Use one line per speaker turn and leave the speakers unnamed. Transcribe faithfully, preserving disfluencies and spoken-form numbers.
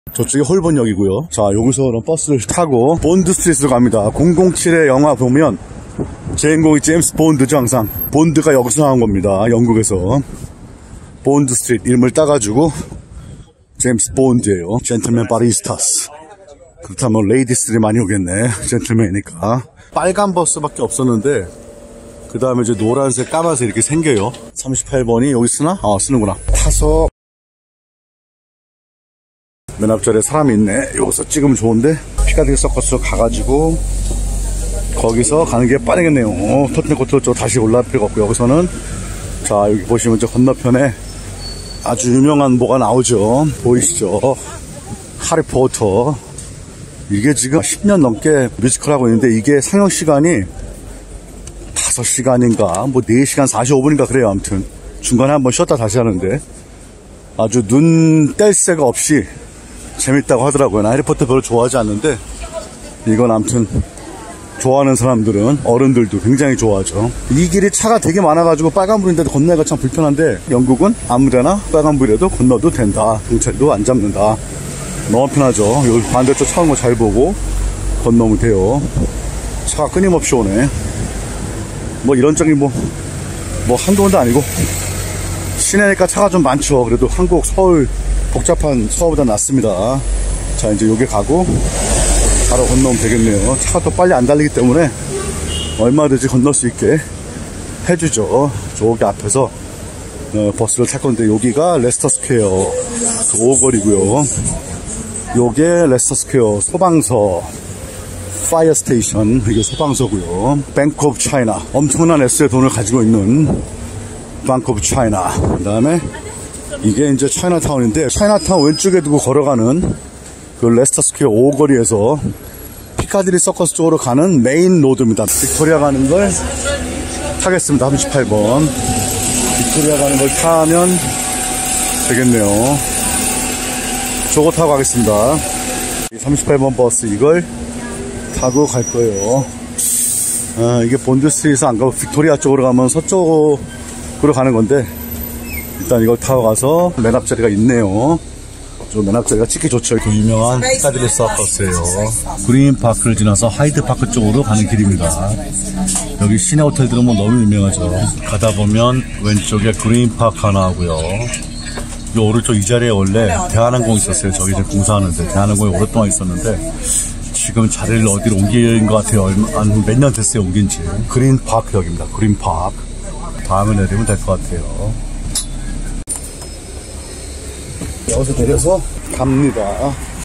저쪽이 홀번역이고요. 자, 여기서 버스를 타고 본드 스트리트로 갑니다. 공공칠의 영화 보면 주인공이 제임스 본드죠. 항상 본드가 여기서 나온 겁니다. 영국에서 본드 스트리트 이름을 따가지고 제임스 본드예요. 젠틀맨 바리스타스. 그렇다면 레이디스들이 많이 오겠네. 젠틀맨이니까. 빨간 버스밖에 없었는데 그 다음에 이제 노란색, 까만색 이렇게 생겨요. 삼십팔 번이 여기 쓰나? 아, 쓰는구나. 타서 맨 앞자리에 사람이 있네. 여기서 찍으면 좋은데 피카디리 서커스로 가가지고 거기서 가는 게 빠르겠네요. 어, 토트넘 코트 쪽 다시 올라갈 필요가 없고 여기서는 자, 여기 보시면 저 건너편에 아주 유명한 뭐가 나오죠. 보이시죠? 하리포터. 이게 지금 십 년 넘게 뮤지컬 하고 있는데 이게 상영 시간이 다섯 시간인가 뭐 네 시간 사십오 분인가 그래요. 아무튼 중간에 한번 쉬었다 다시 하는데 아주 눈 뗄 새가 없이 재밌다고 하더라고요. 나 해리포터 별로 좋아하지 않는데 이건 아무튼 좋아하는 사람들은 어른들도 굉장히 좋아하죠. 이 길이 차가 되게 많아가지고 빨간불인데도 건너기가 참 불편한데 영국은 아무데나 빨간불이라도 건너도 된다. 경찰도 안 잡는다. 너무 편하죠. 여기 반대쪽 차 오는 거 잘 보고 건너면 돼요. 차가 끊임없이 오네. 뭐 이런 적이 뭐, 뭐 한두 번도 아니고 시내니까 차가 좀 많죠. 그래도 한국, 서울 복잡한 서울보다 낫습니다. 자, 이제 여기 가고 바로 건너면 되겠네요. 차가 또 빨리 안 달리기 때문에 얼마든지 건널 수 있게 해주죠. 저기 앞에서 어, 버스를 탈 건데 여기가 레스터 스퀘어 그 오거리고요. 요게 레스터 스퀘어 소방서 파이어 스테이션, 이게 소방서고요. 뱅크 오브 차이나, 엄청난 S의 돈을 가지고 있는 뱅크 오브 차이나. 그 다음에 이게 이제 차이나타운인데 차이나타운 왼쪽에 두고 걸어가는 그 레스터 스퀘어 오거리에서 피카디리 서커스 쪽으로 가는 메인 로드입니다. 빅토리아 가는 걸 타겠습니다. 삼십팔 번 빅토리아 가는 걸 타면 되겠네요. 저거 타고 가겠습니다. 삼십팔 번 버스 이걸 타고 갈 거예요. 아, 이게 본드 스트리트에서 안 가고 빅토리아 쪽으로 가면 서쪽으로 가는 건데 일단 이걸 타고 가서 맨 앞자리가 있네요. 저 맨 앞자리가 찍기 좋죠. 그 유명한 피카디리 서커스예요. 그린파크를 지나서 하이드파크 쪽으로 가는 길입니다. 여기 시내 호텔들은 뭐 너무 유명하죠. 가다 보면 왼쪽에 그린파크 하나 하고요. 이 오른쪽 이 자리에 원래 대한항공 있었어요. 저기 이제 공사하는데 대한항공이 오랫동안 있었는데 지금 자리를 어디로 옮긴 것 같아요. 한 몇 년 됐어요 옮긴지. 그린파크역입니다. 그린파크. 다음에 내리면 될 것 같아요. 여기서 내려서 갑니다.